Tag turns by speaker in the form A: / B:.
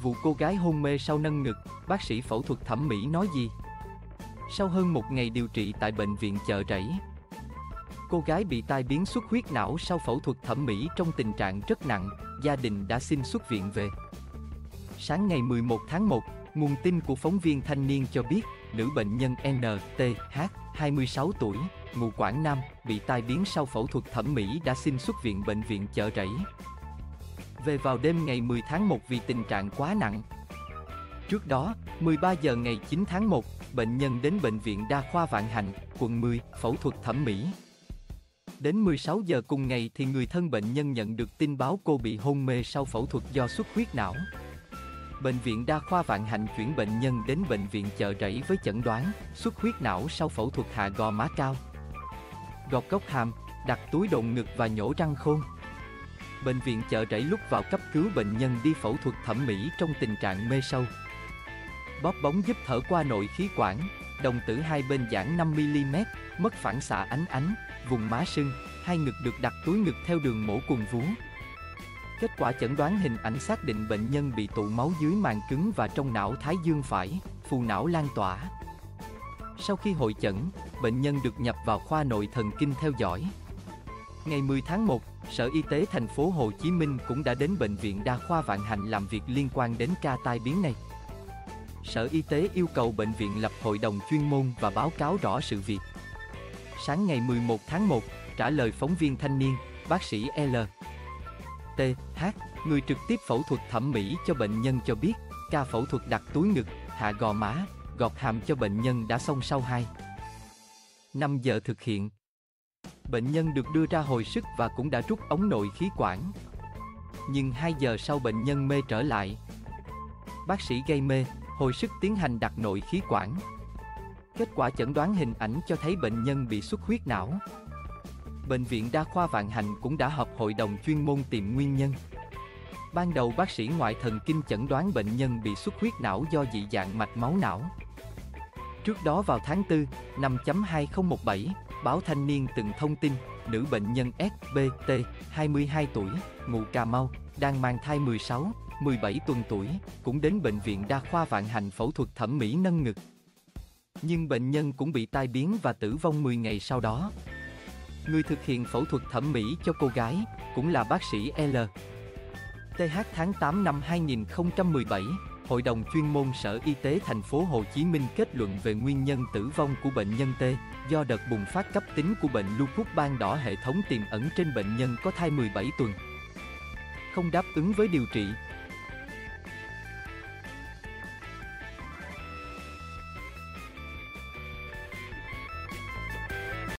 A: Vụ cô gái hôn mê sau nâng ngực, bác sĩ phẫu thuật thẩm mỹ nói gì? Sau hơn một ngày điều trị tại bệnh viện Chợ Rẫy, cô gái bị tai biến xuất huyết não sau phẫu thuật thẩm mỹ trong tình trạng rất nặng, gia đình đã xin xuất viện về. Sáng ngày 11 tháng 1, nguồn tin của phóng viên Thanh niên cho biết, nữ bệnh nhân NTH, 26 tuổi, ngụ Quảng Nam, bị tai biến sau phẫu thuật thẩm mỹ đã xin xuất viện bệnh viện Chợ Rẫy về vào đêm ngày 10 tháng 1 vì tình trạng quá nặng. Trước đó, 13 giờ ngày 9 tháng 1, bệnh nhân đến Bệnh viện Đa khoa Vạn Hạnh, quận 10, phẫu thuật thẩm mỹ. Đến 16 giờ cùng ngày thì người thân bệnh nhân nhận được tin báo cô bị hôn mê sau phẫu thuật do xuất huyết não. Bệnh viện Đa khoa Vạn Hạnh chuyển bệnh nhân đến Bệnh viện Chợ Rẫy với chẩn đoán xuất huyết não sau phẫu thuật hạ gò má cao, gọt gốc hàm, đặt túi độn ngực và nhổ răng khôn. Bệnh viện Chợ Rẫy lúc vào cấp cứu bệnh nhân đi phẫu thuật thẩm mỹ trong tình trạng mê sâu. Bóp bóng giúp thở qua nội khí quản, đồng tử hai bên giãn 5mm, mất phản xạ ánh, vùng má sưng, hai ngực được đặt túi ngực theo đường mổ quần vú. Kết quả chẩn đoán hình ảnh xác định bệnh nhân bị tụ máu dưới màng cứng và trong não thái dương phải, phù não lan tỏa. Sau khi hội chẩn, bệnh nhân được nhập vào khoa nội thần kinh theo dõi. Ngày 10 tháng 1, Sở Y tế thành phố Hồ Chí Minh cũng đã đến Bệnh viện Đa khoa Vạn Hạnh làm việc liên quan đến ca tai biến này. Sở Y tế yêu cầu bệnh viện lập hội đồng chuyên môn và báo cáo rõ sự việc. Sáng ngày 11 tháng 1, trả lời phóng viên Thanh niên, bác sĩ LTH, người trực tiếp phẫu thuật thẩm mỹ cho bệnh nhân cho biết, ca phẫu thuật đặt túi ngực, hạ gò má, gọt hàm cho bệnh nhân đã xong sau 5 giờ thực hiện. Bệnh nhân được đưa ra hồi sức và cũng đã rút ống nội khí quản. Nhưng 2 giờ sau bệnh nhân mê trở lại. Bác sĩ gây mê, hồi sức tiến hành đặt nội khí quản. Kết quả chẩn đoán hình ảnh cho thấy bệnh nhân bị xuất huyết não. Bệnh viện Đa khoa Vạn Hạnh cũng đã họp hội đồng chuyên môn tìm nguyên nhân. Ban đầu bác sĩ ngoại thần kinh chẩn đoán bệnh nhân bị xuất huyết não do dị dạng mạch máu não. Trước đó vào tháng 4, năm 2017, báo Thanh niên từng thông tin, nữ bệnh nhân SBT, 22 tuổi, ngụ Cà Mau, đang mang thai 17 tuần tuổi, cũng đến Bệnh viện Đa khoa Vạn Hạnh phẫu thuật thẩm mỹ nâng ngực. Nhưng bệnh nhân cũng bị tai biến và tử vong 10 ngày sau đó. Người thực hiện phẫu thuật thẩm mỹ cho cô gái, cũng là bác sĩ LTH. Tháng 8 năm 2017, Hội đồng chuyên môn Sở Y tế thành phố Hồ Chí Minh kết luận về nguyên nhân tử vong của bệnh nhân T, do đợt bùng phát cấp tính của bệnh lupus ban đỏ hệ thống tiềm ẩn trên bệnh nhân có thai 17 tuần. Không đáp ứng với điều trị,